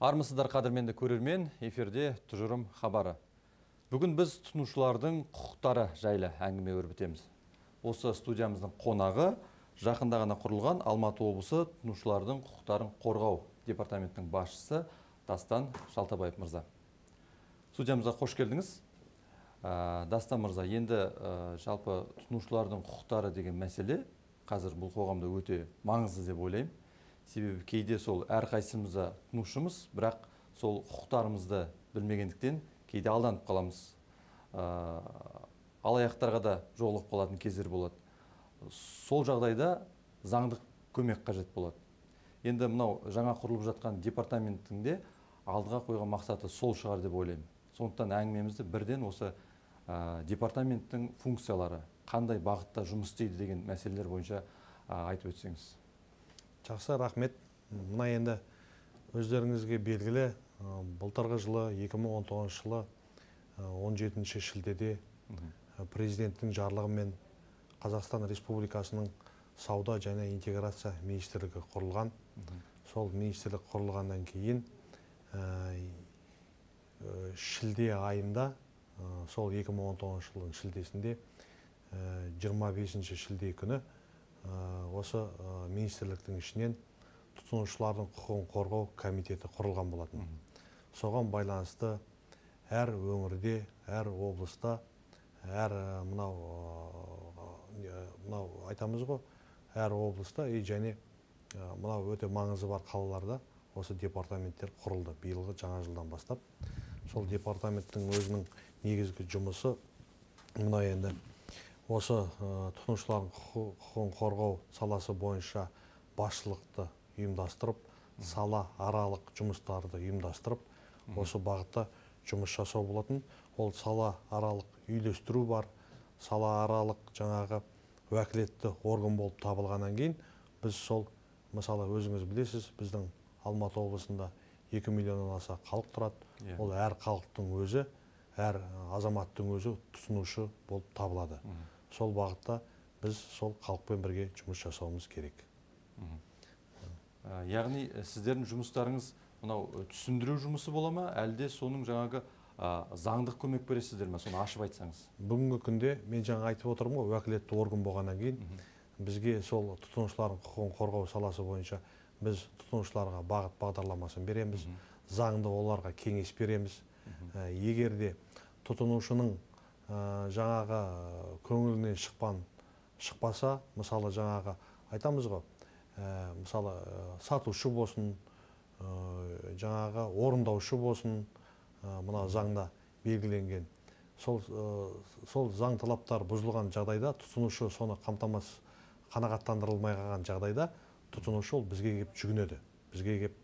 Армысыздар қадірменді көрермен, эфирде тұжырым хабары. Бүгін біз тұтынушылардың құқықтары жайлы әңгіме өрбітеміз. Осы студиямыздың қонағы жақында ғана құрылған Алматы облысы тұтынушылардың құқықтарын қорғау департаментінің басшысы Дастан Шалтабаев мырза. Студиямызға қош келдіңіз. Дастан мырза, енді жалпы тұтынушылардың құқықтары деген мәселе қазір бұл қоғамда өте маңызды деп ойлаймын. Себебі кейде сол әрқайсымызда тұтынушымыз, бірақ сол құқықтарымызды білмегендіктен кейде алданып қаламыз. Алаяқтарға да жолығып қалатын кездер болады. Сол жағдайда заңдық көмек қажет болады. Енді мынау жаңа құрылып жатқан департаменттің алдыға қойған мақсаты сол шығар деп ойлаймын. Сондықтан әңгімемізді бірден осы департаменттің функциялары қандай бағытта жұмыс істейді деген мәселелер бойынша айтып өтсеңіз. Жақсы, рахмет. Мына енді өздеріңізге белгілі, былтырғы жылы 2019 жылы 17 шілдеде президенттің жарлығымен Қазақстан Республикасының сауда және интеграция министрлігі құрылған. Сол министрлік құрылғаннан кейін шілде айында, сол 2019 жылдың шілдесінде 25 шілде күні осы министрліктің ішінен тұтынушылардың құқығын қорғау комитеті құрылған болатын. Соған байланысты әр өңірде, әр облыста, әр мынау айтамыз ғой, әр облыста және мынау өте маңызы бар қалаларда осы департаменттер құрылды. Биылғы жаңа жылдан бастап сол департаменттің өзінің негізгі жұмысы мына енді осы тұтынушылардың құқығын қорғау саласы бойынша басшылықты ұйымдастырып, сала аралық жұмыстарды ұйымдастырып, осы бағытта жұмыс жасау болатын. Ол сала аралық үйлестіру бар, сала аралық жаңағы уәкілетті орган болып табылғаннан кейін, біз сол, мысалы өзіңіз білесіз, біздің Алматы облысында 2 миллионнан аса халық тұрады. Ол әр халықтың өзі, әр азаматтың өзі тұтынушы болып табылады. Сол бағытта біз сол халықпен бірге жұмыс жасауымыз керек. Яғни сіздердің жұмыстарыңыз мынау түсіндіру жұмысы бола ма, әлде соның жаңағы заңдық көмек бересіздер ме? Соны ашып айтсаңыз. Бүгінгі күнде мен жаңа айтып отырмын ғой, уәкілетті орган болғаннан кейін бізге сол тұтынушылардың құқығын қорғау саласы бойынша біз тұтынушыларға бағыт бағдарламасын береміз, заңды оларға кеңес береміз. Егер де тұтынушының жаңағы көңілінен шықпаса, мысалы жаңағы айтамыз ғой, мысалы сатушы болсын, жаңағы орындаушы болсын, мына заңда белгіленген. Сол заң талаптар бұзылған жағдайда, тұтынушы соны қанағаттандырылмай қалған жағдайда, тұтынушы ол бізге кеп жүгінеді. Бізге кеп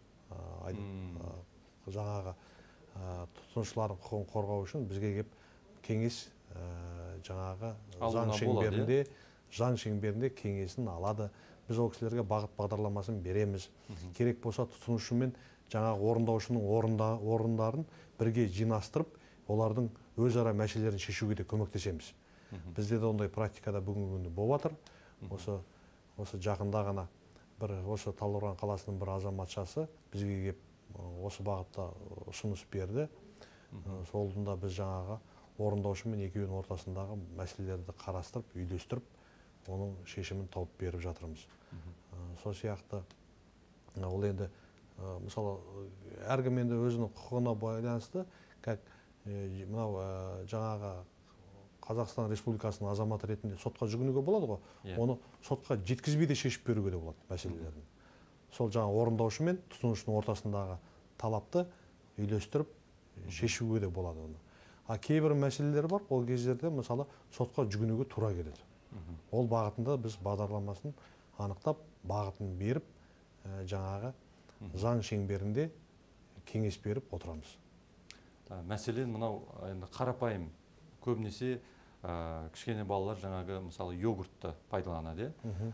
жаңағы тұтынушылардың құқығын қорғау үшін бізге кеп кеңес жаңағы заң шеңберінде кеңесін алады. Біз ол кісілерге бағыт бағдарламасын береміз. Керек болса тұтынушымен жаңағы орындаушының орындарын бірге жинастырып, олардың өзара мәселелерін шешуге де көмектесеміз. Бізде де ондай практикада бүгінгі күні болып жатыр. Осы жақында ғана осы Талдықорған қаласының бір азаматшасы бізге кеп осы бағытта ұсыныс берді. Солында біз жаңағы орындаушы мен екеуінің ортасындағы мәселелерді қарастырып, үйлестіріп, оның шешімін тауып беріп жатырмыз. Сол сияқты ол енді мысалы әркім енді өзінің құқығына байланысты, мынау жаңағы Қазақстан Республикасының азаматы ретінде сотқа жүгінуге болады ғой, оны сотқа жеткізбей де шешіп беруге де болады мәселелерін. Сол жаңағы орындаушы мен тұтынушының ортасындағы талапты үйлестіріп шешуге де болады оны. Кейбір мәселелер бар, ол кездерде мысалы сотқа жүгінуге тура келеді. Ол бағытында біз бағдарламасын анықтап, бағытын беріп, жаңағы заң шеңберінде кеңес беріп отырамыз. Мәселен мынау қарапайым, көбінесе кішкене балалар жаңағы мысалы йогуртты пайдаланады.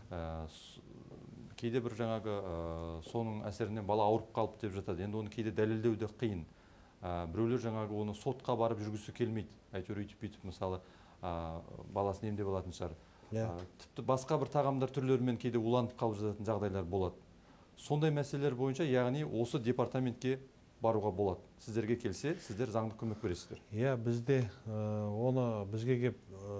Кейде бір жаңағы соның әсерінен бала ауырып қалып деп жатады. Енді оны кейде дәлелдеу де қиын. Біреулер жаңағы оны сотқа барып жүргісі келмейді. Әйтеуір үйтіп-бүйтіп мысалы баласын емдеп алатын шығар. Тіпті басқа бір тағамдар түрлерімен кейде уланып қалып жататын жағдайлар болады. Сондай мәселелер бойынша, яғни осы департаментке баруға болады? Сіздерге келсе, сіздер заңдық көмек бересіздер. Иә, бізде оны бізге кеп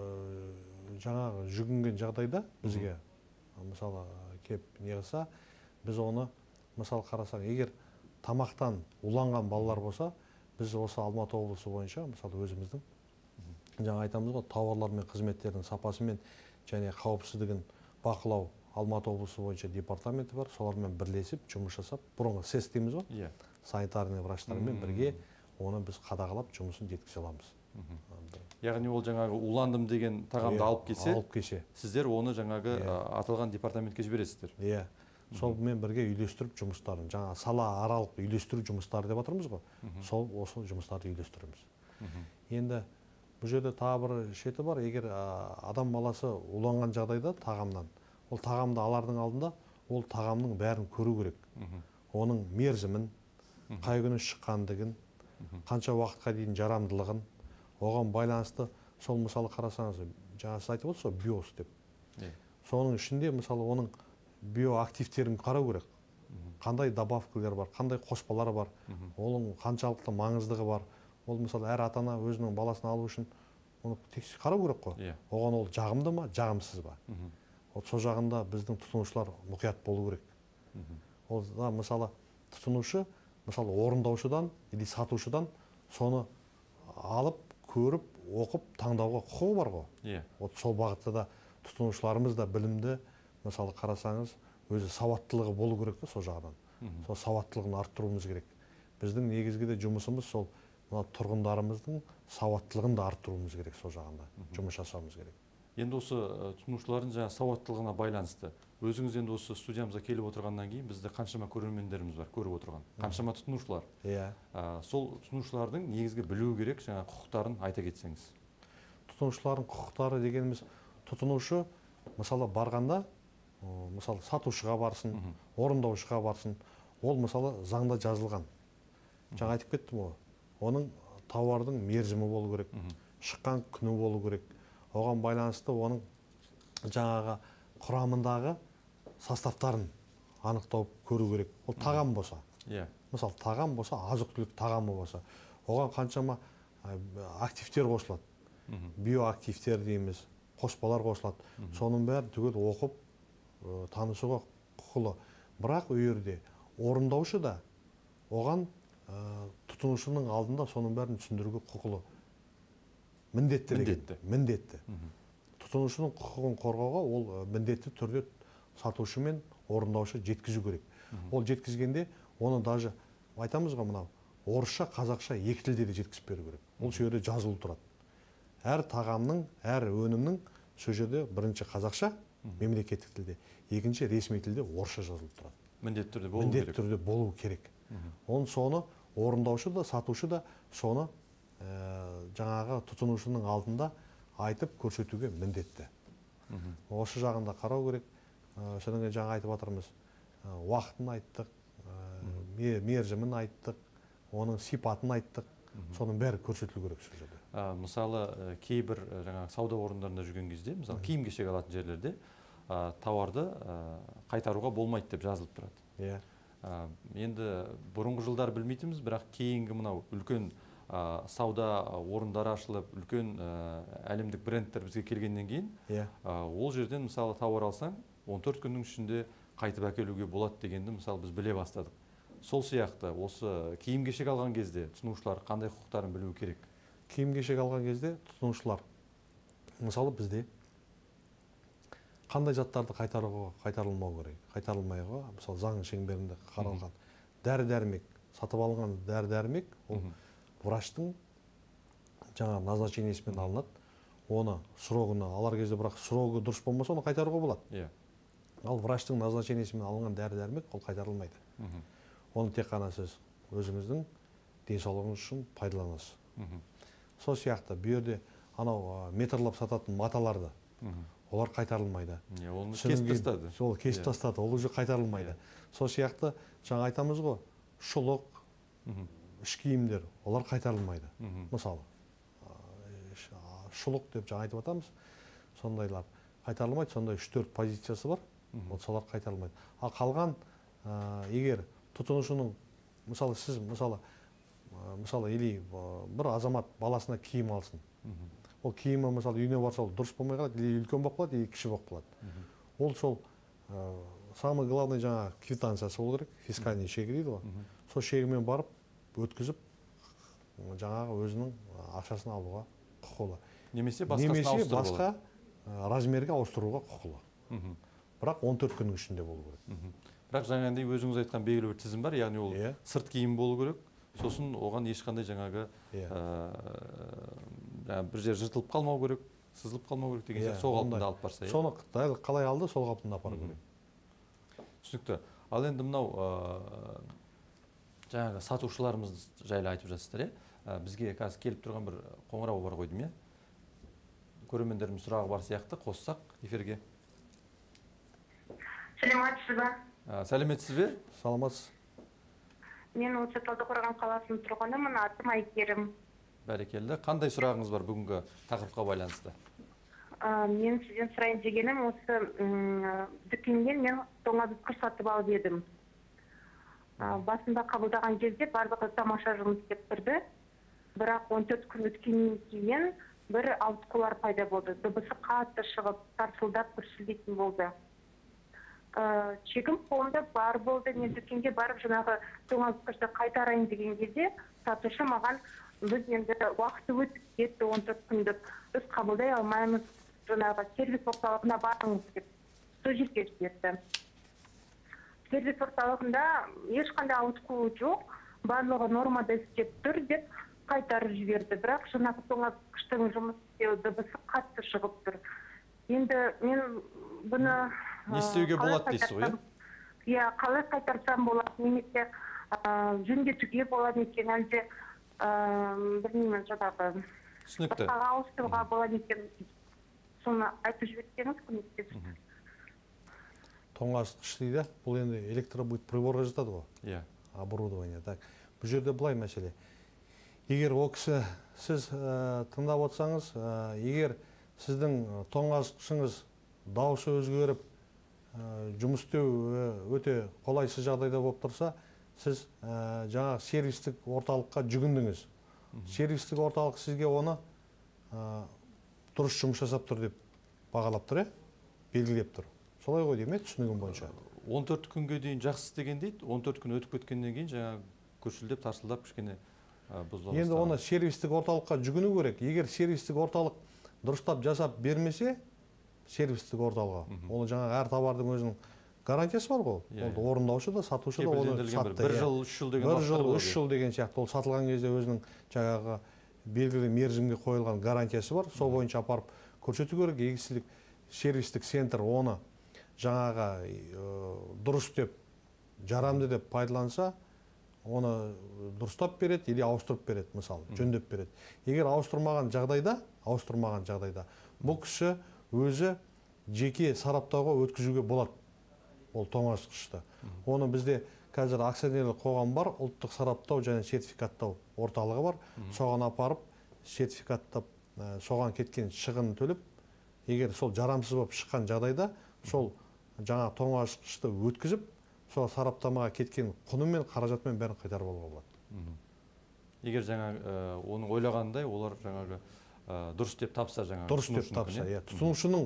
жаңағы жүгінген жағдайда бізге мысалы кеп неғылса, біз оны мысалы қарасақ, егер тамақтан уланған балалар болса, біз осы Алматы облысы бойынша мысалы өзіміздің жаңа айтамыз ғой, тауарлар мен қызметтердің сапасы мен және қауіпсіздігін бақылау Алматы облысы бойынша департаменті бар, солармен бірлесіп жұмыс жасап, бұрынғы СЭС дейміз ғой, санитарный врачтармен бірге оны біз қадағалап жұмысын жеткізе аламыз. Яғни ол жаңағы уландым деген тағамды алып келсе, сіздер оны жаңағы аталған департаментке жібересіздер. Иә. Солмен бірге үйлестіріп жұмыстарын, жаңа сала аралық үйлестіру жұмыстары деп атырмыз ғой, сол осы жұмыстарды үйлестіреміз. Енді бұл жерде тағы бір шеті бар, егер адам баласы уланған жағдайда тағамнан, ол тағамды алардың алдында, ол тағамның бәрін көру керек. Оның мерзімін, қай күні шыққандығын, қанша уақытқа дейін жарамдылығын, оған байланысты, сол мысалы қарасаңыз, жаңа сіз айтып отырсыз, биос деп. Соның ішінде мысалы оның биоактивтерін қарау керек. Қандай добавкалар бар, қандай қоспалар бар, оның қаншалықты маңыздығы бар. Ол мысалы әр ата-ана өзінің баласын алу үшін оны қарау керек қой. Оған ол жағымды ма, жағымсыз ба? Сол жағында біздің тұтынушылар мұқият болу керек. Ол мысалы тұтынушы, мысалы орындаушыдан или сатушыдан соны алып, көріп, оқып, таңдауға құқығы бар ғой. Сол бағытта да тұтынушыларымыз да білімді, мысалы қарасаңыз, өзі сауаттылығы болу керек те сол жағынан. Сол сауаттылығын арттыруымыз керек. Біздің негізгі де жұмысымыз сол тұрғындарымыздың сауаттылығын да арттыруымыз керек сол жағында. Жұмыс жасауымыз керек. Енді осы тұтынушылардың жаңа сауаттылығына байланысты, өзіңіз енді осы студиямызға келіп отырғаннан кейін бізде қаншама көрермендеріміз бар, көріп отырған. Қаншама тұтынушылар. Сол тұтынушылардың негізгі білуі керек жаңа құқықтарын айта кетсеңіз. Тұтынушылардың құқықтары дегеніміз, тұтынушы мысалы барғанда, мысалы сатушыға барсын, орындаушыға барсын, ол мысалы заңда жазылған. Жаңа айтып кеттім ғой, оның тауардың мерзімі болу керек, шыққан күні болу керек. Оған байланысты оның жаңағы құрамындағы составтарын анықтау көру керек. Ол тағам болса. Мысалы тағам болса, азық-түлік тағамы болса, оған қаншама активтер қосылады. Биоактивтер дейміз, қоспалар қосылады. Соның бәрін түгел оқып, танысуға құқылы. Бірақ ол жерде орындаушы да оған тұтынушының алдында соның бәрін түсіндіруге құқылы. Міндетті. Тұтынушының құқығын қорғауға ол міндетті түрде сатушы мен орындаушы жеткізу керек. Ол жеткізгенде оны даже айтамыз ғой мынау, орысша, қазақша екі тілде де жеткізіп беру керек. Ол жерде жазылып тұрады. Әр тағамның, әр өнімнің сол жерде бірінші қазақша, мемлекеттік тілде, екінші ресми тілде орысша жазылып тұрады. Міндетті түрде болу керек. Оны соны орындаушы да, сатушы да соны жаңағы тұтынушының алдында айтып көрсетуге міндетті. Осы жағында қарау керек. Содан жаңа айтып жатырмыз, уақытын айттық, мерзімін айттық, оның сипатын айттық, соның бәрі көрсетілу керек сол жерде. Мысалы, кейбір сауда орындарында жүрген кезде, мысалы киім-кешек алатын жерлерде тауарды қайтаруға болмайды деп жазылып тұрады. Енді бұрынғы жылдар білмейтінбіз, бірақ кейінгі мынау үлкен сауда орындары ашылып, үлкен әлемдік брендтер бізге келгеннен кейін, ол жерден мысалы тауар алсаң, 14 күннің ішінде қайтып әкелуге болады дегенді мысалы біз біле бастадық. Сол сияқты осы киім-кешек алған кезде тұтынушылар қандай құқықтарын білуі керек? Киім-кешек алған кезде тұтынушылар мысалы бізде қандай заттарды қайтарылмау керек, қайтарылмайға, мысалы заң шеңберінде қаралған дәрі-дәрмек, сатып алынған дәрі-дәрмек, ол врачтың жаңа назначениесімен алынады. Оны срогына алар кезде, бірақ срогы дұрыс болмаса, оны қайтаруға болады. Ал врачтың назначениесімен алынған дәрі-дәрмек ол қайтарылмайды. Оны тек қана сіз өзіңіздің денсаулығыңыз үшін пайдаланасыз. Сол сияқты бұл жерде анау метрлап сататын маталарды олар қайтарылмайды. Оны кесіп тастады. Ол кесіп тастады, ол уже қайтарылмайды. Сол сияқты жаңа айтамыз ғой, шұлық, іш киімдер, олар қайтарылмайды. Мысалы, шұлық деп жаңа айтып атамыз, сондайлар қайтарылмайды, сондай 3-4 позициясы бар, солар қайтарылмайды. Ал қалған, егер тұтынушының мысалы сіз или бір азамат баласына киім алсын. Ол киімі мысалы үйіне барса ол дұрыс болмай қалады, или үлкен болып қалады, или кіші болып қалады. Ол сол самый главный жаңа квитанциясы болу керек, фискальный шегі дейді ғой. Сол шегімен барып өткізіп жаңағы өзінің ақшасын алуға құқылы. Немесе басқа размерге ауыстыруға құқылы. Бірақ 14 күннің ішінде болу керек. Бірақ жаңағындай өзіңіз айтқан белгілі бір тізім бар, яғни ол сырт киім болу керек. Сосын оған ешқандай жаңағы бір жер жыртылып қалмау керек, сызылып қалмау керек деген сияқты сол қалпында алып барса. Соны қалай алды, сол қалпында апару керек. Түсінікті. Ал енді мынау жаңағы сатушыларымыз жайлы айтып жатсыздар, бізге қазір келіп тұрған бір қоңырау бар ғой деймін, көрермендеріміз сұрағы бар сияқты, қоссақ эфирге. Сәлеметсіз бе? Сәлеметсіз бе? Саламатсыз. Мен осы Талдықорған қаласының тұрғынымын, атым Айкерім. Бәрекелді. Қандай сұрағыңыз бар бүгінгі тақырыпқа байланысты? Мен сізден сұрайын дегенім, осы дүкеннен мен тоңазытқыш сатып алып едім. Басында қабылдаған кезде барлығы тамаша жұмыс істеп тұрды. Бірақ 14 күн өткеннен кейін бір ауытқулар пайда болды. Дыбысы қатты шығып, тарсылдап күрсілдейтін болды. Чегім қолымда бар болды. Мен дүкенге барып жаңағы тоңазытқышты қайтарайын деген кезде сатушы маған біз енді уақыты өтіп кетті 14 күндік. Біз қабылдай алмаймыз, жаңағы сервис орталығына барыңыз деп сол жерге жіберді. Сервис орталығында ешқандай ауытқуы жоқ, барлығы нормада істеп тұр деп қайтарып жіберді. Бірақ жаңағы тоңазытқыштың жұмыс істеу дыбысы қатты шығып тұр. Енді мен бұны не істеуге болады дейсіз ғой? Иә, қалай қайтарсам болады, немесе жөндетуге болады екен, әлде білмеймін, жаңағы түсінікті. Ауыстыруға болады екен. Соны айтып жіберсеңіз көмектесіп. Тоңазытқыш дейді, бұл енді электробыт приборға жатады ғой. Иә. Оборудование. Так, бұл жерде былай мәселе. Егер ол кісі сіз тыңдап отырсаңыз, егер сіздің тоңазытқышыңыз дауысы өзгеріп, жұмыс істеу өте қолайсыз жағдайда болып тұрса, сіз жаңағы сервистік орталыққа жүгіндіңіз. Сервистік орталық сізге оны дұрыс жұмыс жасап тұр деп бағалап тұр, белгілеп тұр. Солай ғой деймін, түсінігім бойынша. 14 күнге дейін жақсы істеген дейді, 14 күн өтіп кеткеннен кейін жаңағы күрсілдеп, тарсылдап кішкене бұзыла бастаған. Енді оны сервистік орталыққа жүгіну керек. Егер сервистік орталық дұрыстап жасап бермесе, сервистік орталығы, оны жаңағы әр товардың өзінің гарантиясы бар ғой. Ол орындаушы да, сатушы да оны сатты. 1 жыл, 3 жыл деген 1 жыл, 3 жыл деген сияқты. Ол сатылған кезде өзінің жаңағы белгілі мерзімге қойылған гарантиясы бар. Сол бойынша апарып көрсету керек. Егер сервистік центр оны жаңағы дұрыс деп, жарамды деп пайдаланса, оны дұрыстап береді, или ауыстырып береді, мысалы, жөндеп береді. Егер ауыстырмаған жағдайда, бұл кісі өзі жеке сараптауға өткізуге болады, ол тоңазытқышты. Оны бізде қазір акционерлік қоғам бар, ұлттық сараптау және сертификаттау орталығы бар. Соған апарып, сертификаттап, соған кеткен шығын төлеп, егер сол жарамсыз болып шыққан жағдайда, сол жаңа тоңазытқышты өткізіп, сол сараптамаға кеткен құны мен қаражатымен бәрін қайтарып алуға болады. Егер жаңа оның ойлағандай, олар жаңағы дұрыс деп тапса, жаңағы дұрыс деп тапса, тұтынушының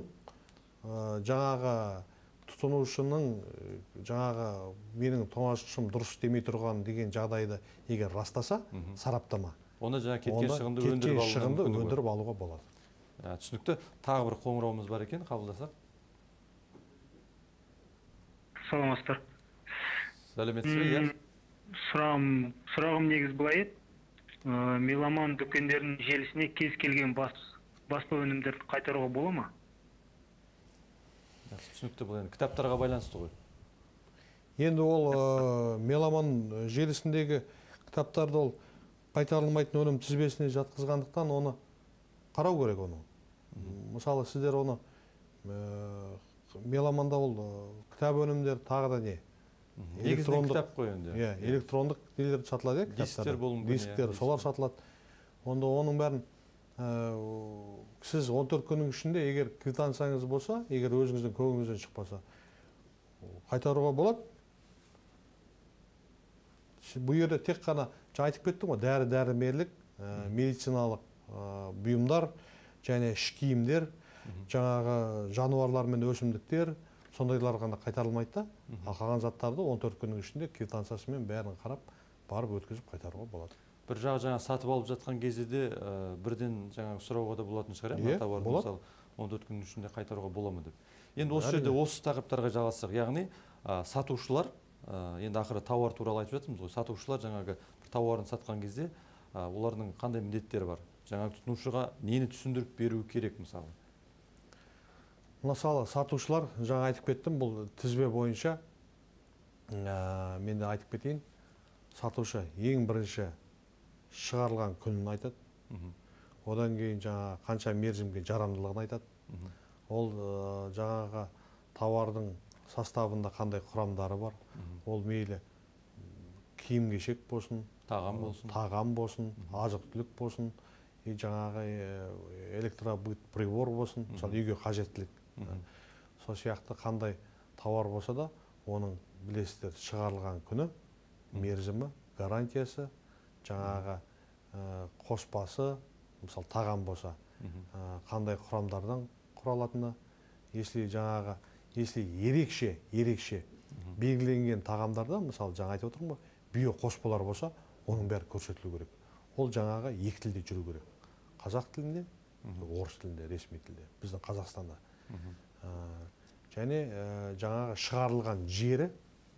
жаңағы менің тоңазытқышым дұрыс демей тұрған деген жағдайды егер растаса, сараптама, онда жаңа кеткен шығынды өндіріп алуға болады. Түсінікті. Тағы бір қоңырауымыз бар екен, қабылдасақ. Саламатсыздар. Сәлеметсіз бе? Сұрағым негіз былай еді. Меломан дүкендерінің желісіне кез келген баспа өнімдерді қайтаруға бола ма? Түсінікті, бұл енді кітаптарға байланысты ғой. Енді ол Меломан желісіндегі кітаптарды ол қайтарылмайтын өнім тізбесіне жатқызғандықтан оны қарау керек оны. Мысалы, сіздер оны Меломанда ол кітап өнімдер тағы да не? Негізінен кітап қой енді. Электрондық нелер сатылады, дисктер, солар сатылады. Онда оның бәрін сіз 14 күннің ішінде егер квитанцияңыз болса, егер өзіңіздің көңіліңізден шықпаса, қайтаруға болады. бұл жерде тек қана жаңа айтып кеттім ғой, дәрі-дәрмерлік, медициналық бұйымдар және іш киімдер, жаңағы жануарлар мен өсімдіктер, сондайлар ғана қайтарылмайды да. Ал қалған заттарды 14 күннің ішінде квитанциясымен бәрін қарап, барып өткізіп қайтаруға болады. Бір жағы жаңа сатып алып жатқан кезде де бірден жаңағы сұрауға да болатын шығар, тауарды мысалы 14 күннің ішінде қайтаруға бола ма деп. Енді осы жерде осы тақырыптарға жалғассақ, яғни сатушылар, енді ақыры тауар туралы айтып жатырмыз ғой, сатушылар жаңағы бір тауарын сатқан кезде олардың қандай міндеттері бар? Жаңағы тұтынушыға нені түсіндіріп беру керек мысалы? Мысалы, сатушылар, жаңа айтып кеттім, бұл тізбе бойынша, мен де айтып кетейін, сатушы ең бірінші шығарылған күнін айтады. Одан кейін жаңа қанша мерзімге жарамдылығын айтады. Ол жаңағы тауардың составында қандай құрамдары бар. Ол мейлі киім-кешек болсын, тағам болсын, азық-түлік болсын, жаңағы электробыт прибор болсын, мысалы үйге қажеттілік. Сол сияқты қандай тауар болса да, оның білесіздер шығарылған күні, мерзімі, гарантиясы, жаңағы қоспасы, мысалы тағам болса, қандай құрамдардан құралатыны, если ерекше белгіленген тағамдарда, мысалы жаңа айтып отырмын ғой, биоқоспалар болса, оның бәрі көрсетілу керек. Ол жаңағы екі тілде жүру керек. Қазақ тілінде, орыс тілінде, ресми тілде, біздің Қазақстанда. Және жаңағы шығарылған жері,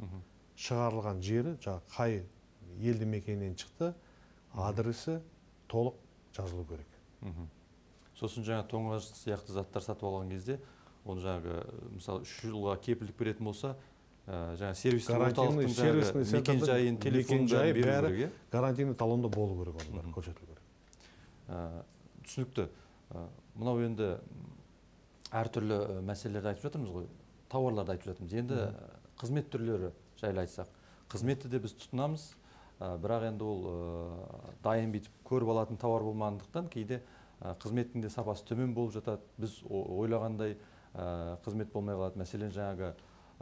қай елді мекеннен шықты, адресі толық жазылу керек. Сосын жаңа тоңаз сияқты заттар сатып алған кезде, оны жаңағы, мысалы, 3 жылға кепілдік беретін болса, жаңа сервистік орталықтың жаңағы мекен-жайын, телефонын бәрін беру керек. Гарантийный талонда болу керек, оның бәрі көрсетілу керек. Түсінікті. Мынау енді әртүрлі мәселелерді айтып жатырмыз ғой, тауарларды айтып жатырмыз. Енді қызмет түрлері жайлы айтсақ, қызметті де біз тұтынамыз, бірақ енді ол дайын бүйтіп көріп алатын тауар болмағандықтан кейде қызметтің де сапасы төмен болып жатады. Біз ойлағандай қызмет болмай қалады. Мәселен, жаңағы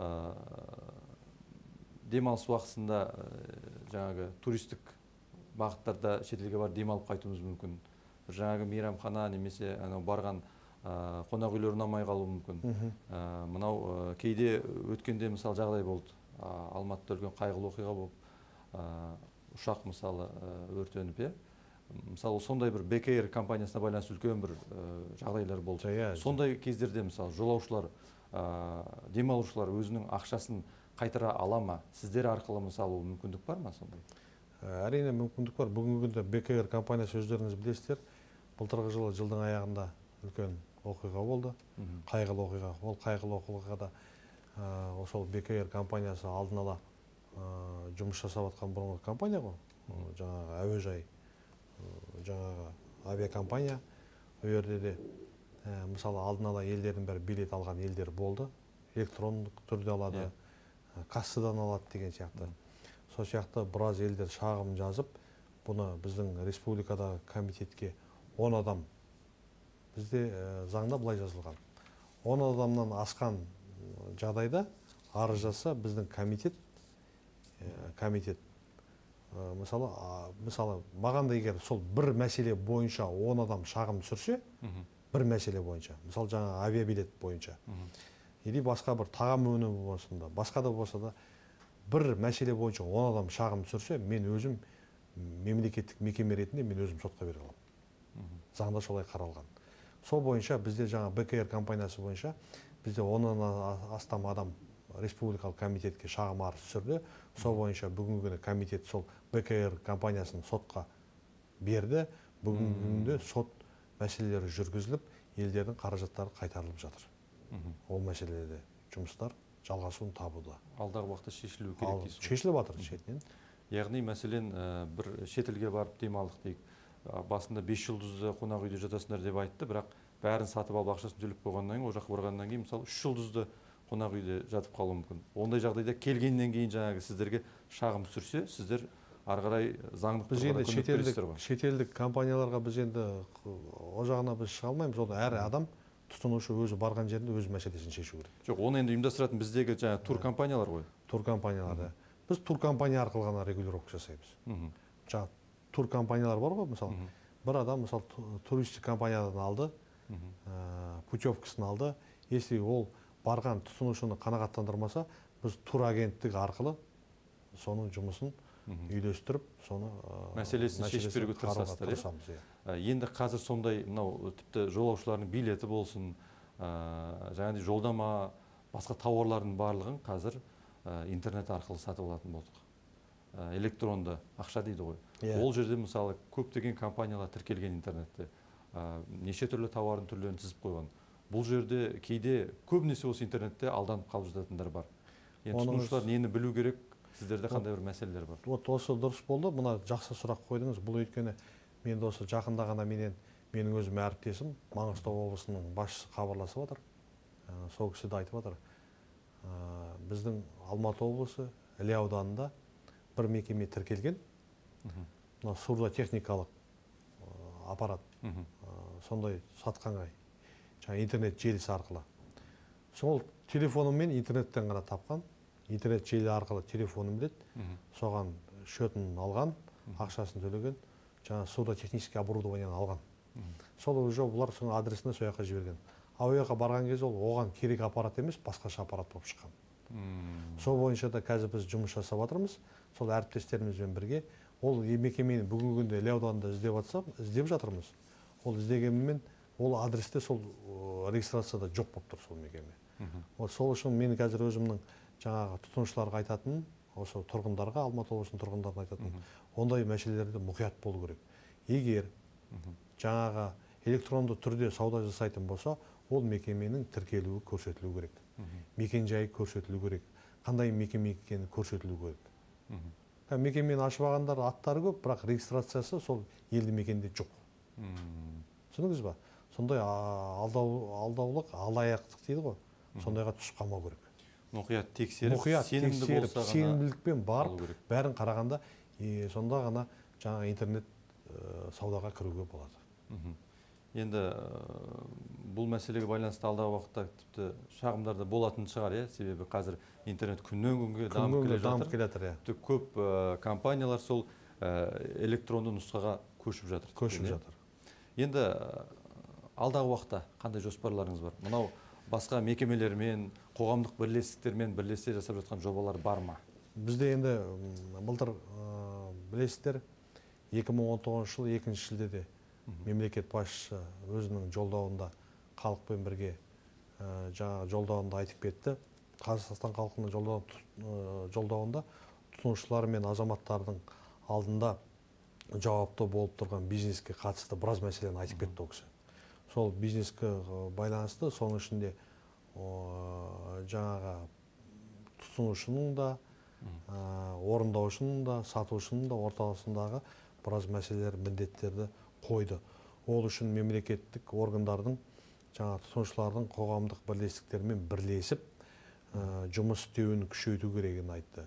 демалыс уақытында жаңағы туристік бағыттарда шетелге барып демалып қайтуымыз мүмкін. Жаңағы мейрамхана немесе барған қонақ үйлер ұнамай қалуы мүмкін. Мынау кейде өткенде мысалы жағдай болды. Алматыда үлкен қайғылы оқиға болып, ұшақ мысалы өртеніп, мысалы сондай бір БКР компаниясына байланысты үлкен бір жағдайлар болды. Сондай кездерде мысалы жолаушылар, демалушылар өзінің ақшасын қайтара ала ма? Сіздер арқылы мысалы мүмкіндік бар ма сондай? Әрине мүмкіндік бар. Бүгінгі күнде БКР компаниясы өздеріңіз білесіздер, былтырғы жылдың аяғында үлкен оқиға болды, қайғылы оқиға. Ол қайғылы оқиғада сол БКР компаниясы алдын ала жұмыс жасап жатқан бұрынғы компания ғой, жаңағы әуежай, жаңағы авиакомпания. Ол жерде де мысалы алдын ала елдердің бәрі билет алған елдер болды, электрондық түрде алады, кассадан алады деген сияқты. Сол сияқты біраз елдер шағым жазып, бұны біздің республикадағы комитетке 10 адам, бізде заңда былай жазылған, 10 адамнан асқан жағдайда арыз жазса, біздің комитет, мысалы, маған да егер сол бір мәселе бойынша 10 адам шағым түсірсе, бір мәселе бойынша, мысалы жаңа авиабилет бойынша, или басқа бір тағам өнімі болсында, басқа да болса да, бір мәселе бойынша 10 адам шағым түсірсе, мен өзім мемлекеттік мекеме ретінде мен өзім сотқа бере аламын. Заңда солай қаралған. Сол бойынша бізде жаңа БКР компаниясы бойынша бізде 10-нан астам адам республикалық комитетке шағым арыз түсірді. Сол бойынша бүгінгі күні комитет сол БКР компаниясын сотқа берді. Бүгінгі күнде сот мәселелері жүргізіліп, елдердің қаражаттары қайтарылып жатыр. Ол мәселелерде жұмыстар жалғасуын табуда. Алдағы уақытта шешілуі керек дейсіз ғой? Шешіліп жатыр шетінен. Яғни мәселен бір шетелге барып демалдық дейік. Басында 5 жұлдызды қонақ үйде жатасыңдар деп айтты, бірақ бәрін сатып алып ақшасын төлеп қойғаннан кейін, ол жаққа барғаннан кейін мысалы 3 жұлдызды қонақ үйде жатып қалуы мүмкін. Ондай жағдайда келгеннен кейін жаңағы сіздерге шағым түсірсе, сіздер ары қарай заңдық тұрғыда көмек бересіздер ғой? Шетелдік компанияларға біз енді о жағына біз шыға алмаймыз. Ол әр адам тұтынушы өзі барған жерінде өз мәселесін шешу керек. Жоқ, оны енді ұйымдастыратын біздегі жаңағы тур компаниялар ғой. Тур компаниялар. біз туркомпания арқылы ғана регулировка жасаймыз. Жаңа туркомпаниялар бар ғой, мысалы, бір адам мысалы туристік компаниядан алды, путевкасын алды. Если ол барған тұтынушыны қанағаттандырмаса, біз турагенттік арқылы соның жұмысын үйлестіріп, соны мәселесін шешіп беруге тырысасыздар. Енді қазір сондай мынау тіпті жолаушылардың билеті болсын, жаңағыдай жолдама, басқа тауарлардың барлығын қазір интернет арқылы сатып алатын болдық. Электронды ақша дейді ғой. Ол жерде мысалы көптеген компаниялар тіркелген интернетте. Неше түрлі тауардың түрлерін тізіп қойған. Бұл жерде кейде көбінесе осы интернетте алданып қалып жататындар бар. Енді тұтынушылар нені білу керек? Сіздерде қандай бір мәселелер бар? Осы дұрыс болды. Мына жақсы сұрақ қойдыңыз. Бұл өйткені мен осы жақында ғана менің өзім әріптесім Маңғыстау облысының басшысы хабарласып отыр. Сол кісі де айтып отыр. Біздің Алматы облысы Іле ауданында бір мекеме тіркелген. Сурдотехникалық аппарат. Сондай сатқанға интернет желісі арқылы. Сол телефонымен интернеттен ғана тапқан. Интернет желі арқылы телефонын білет. Соған шөтін алған, ақшасын төлеген. Жаңа сурдотехнический оборудованияны алған. Сол уже бұлар соның адресіне сол жаққа жіберген. Ал жаққа барған кезде ол оған керек аппарат емес, басқаша аппарат болып шыққан. Сол бойынша да қазір біз жұмыс жасап жатырмыз. Сол әріптестерімізбен бірге ол мекемені бүгінгі күнде Іле ауданында іздеп жатырмыз. Ол іздегенмен ол адресте сол регистрацияда жоқ болып тұр сол мекеме. Сол үшін мен қазір өзімнің жаңағы тұтынушыларға айтатын, осы тұрғындарға, Алматы облысының тұрғындарына айтатын, ондай мәселелерде мұқият болу керек. Егер жаңағы электронды түрде сауда жасайтын болса, ол мекеменің тіркелуі көрсетілу керек. Мекен жайы көрсетілу керек. Қандай мекеме екені көрсетілу керек. Мекемені ашып алғандар аттары көп, бірақ регистрациясы сол елді мекенде жоқ. Түсіндіңіз ба? Сондай алдаулық, алаяқтық дейді ғой. Сондайға түсіп қалмау керек. Мұқият тексеріп, сенімділікпен барып, бәрін қарағанда, сонда ғана жаңа интернет саудаға кіруге болады. Енді бұл мәселеге байланысты алдағы уақытта тіпті шағымдарда болатын шығар, себебі қазір интернет күннен күнге дамып келе жатыр. Көп компаниялар сол электронды нұсқаға көшіп жатыр. Енді алдағы уақытта қандай жоспарларыңыз бар? Мынау басқа мекемелермен, қоғамдық бірлестіктермен бірлесе жасап жатқан жобалар бар ма? Бізде енді былтыр білесіздер 2019 жылы 2 шілдеде мемлекет басшысы өзінің жолдауында халықпен бірге жаңа жолдауында айтып кетті. Қазақстан халқының жолдауында тұтынушылар мен азаматтардың алдында жауапты болып тұрған бизнеске қатысты біраз мәселені айтып кетті ол кісі. Сол бизнеске байланысты, соның ішінде жаңағы тұтынушының да, орындаушының да, сатушының да ортасындағы біраз мәселелер, міндеттерді қойды. Ол үшін мемлекеттік органдардың, жаңа тұтынушылардың қоғамдық бірлестіктермен бірлесіп жұмыс істеуін күшейту керегін айтты.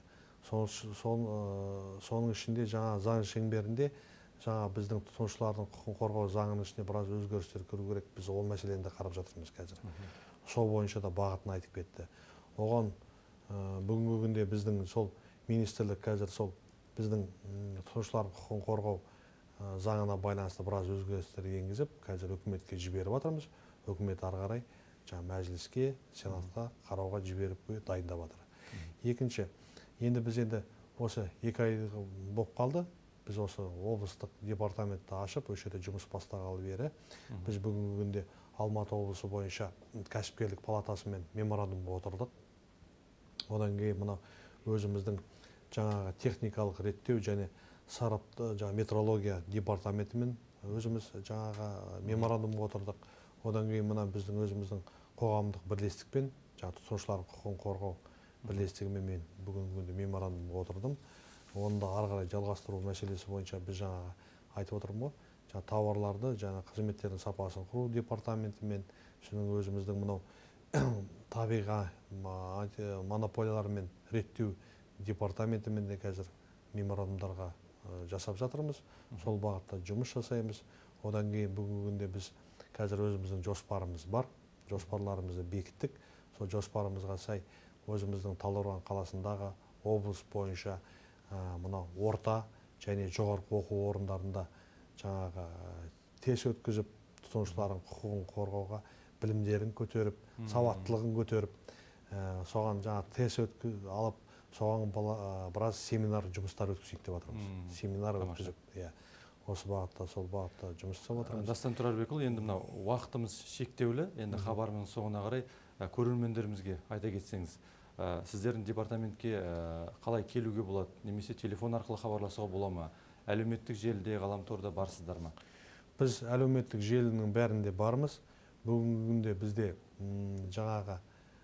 Соның ішінде жаңа заң шеңберінде жаңа біздің тұтынушылардың құқығын қорғау заңының ішіне біраз өзгерістер кіру керек. Біз ол мәселені де қарап жатырмыз қазір. Сол бойынша да бағытын айтып кетті. Оған бүгінгі күнде біздің сол министрлік қазір сол біздің тұтынушылардың құқығын қорғау заңына байланысты біраз өзгерістер енгізіп, қазір үкіметке жіберіп жатырмыз. Үкімет ары қарай жаңа мәжіліске, сенатқа қарауға жіберіп дайындап жатыр. Екінші, енді біз осы 2 ай болып қалды. Біз осы облыстық департаментті ашып, осы жерде жұмыс бастағалы бері біз бүгінгі күнде Алматы облысы бойынша кәсіпкерлік палатасымен меморандумға отырдық. Одан кейін мына өзіміздің жаңағы техникалық реттеу және метрология департаментімен өзіміз жаңағы меморандумға отырдық. Одан кейін мына біздің өзіміздің қоғамдық бірлестікпен, жаңа тұтынушылардың құқығын қорғау бірлестігімен мен бүгінгі күнде меморандумға отырдым. Онда ары қарай жалғастыру мәселесі бойынша біз жаңа айтып отырмын ғой, жаңа тауарларды, жаңа қызметтердің сапасын құру департаментімен, өзіміздің мынау табиға монополиялармен реттеу департаментімен де қазір меморандумдарға жасап жатырмыз. Сол бағытта жұмыс жасаймыз. Одан кейін бүгінгі күнде біз қазір өзіміздің жоспарымыз бар. Жоспарларымызды бекіттік. Сол жоспарымызға сай өзіміздің Талдықорған қаласындағы облыс бойынша мына орта және жоғарғы оқу орындарында жаңағы тест өткізіп, тұтынушылардың құқығын қорғауға білімдерін көтеріп, сауаттылығын көтеріп, соған жаңағы тест алып, соған біраз семинар жұмыстар өткізейік деп жатырмыз. Семинар өткізіп, осы бағытта, сол бағытта жұмыс жасап отырмыз. Дастан Тұрарбекұлы, енді мынау уақытымыз шектеулі, енді хабарымыздың соңына қарай көрермендерімізге айта кетсеңіз, сіздердің департаментке қалай келуге болады, немесе телефон арқылы хабарласуға бола ма? Әлеуметтік желіде, ғаламторда барсыздар ма? Біз әлеуметтік желінің бәрінде бармыз. Бүгінгі күнде бізде жаңағы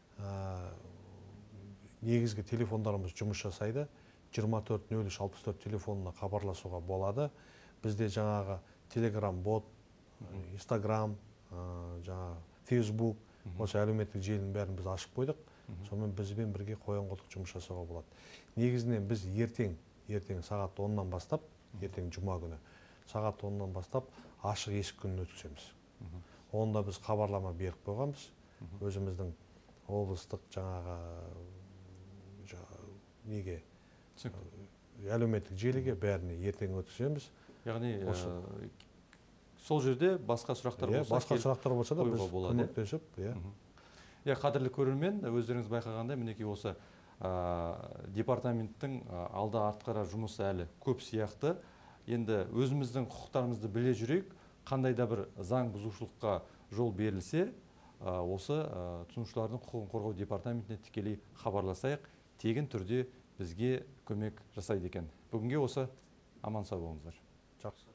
негізгі телефондарымыз жұмыс жасайды. 24-03-64 телефонына хабарласуға болады. Бізде жаңағы Telegram бот, Instagram, жаңағы Facebook, осы әлеуметтік желінің бәрін біз ашып қойдық. Сонымен бізбен бірге қоян-қолтық жұмыс жасауға болады. Негізінен біз ертең сағат 10-нан бастап, ертең жұма күні, сағат 10-нан бастап ашық есік күнін өткіземіз. Онда біз хабарлама беріп қойғанбыз. Өзіміздің облыстық жаңағы әлеуметтік желіге бәріне ертең өткіземіз. Яғни сол жерде басқа сұрақтар болса да біз көмектесіп, қадірлі көрермен, өздеріңіз байқағандай, мінекей осы департаменттің алда артқара жұмысы әлі көп сияқты. Енді өзіміздің құқықтарымызды біле жүрейік, қандай да бір заң бұзушылыққа жол берілсе, осы тұтынушылардың құқығын қорғау департаментіне тікелей хабарласайық, тегін түрде бізге көмек жасайды екен. Бүгінге осы, аман сау болыңыздар. Жақсы.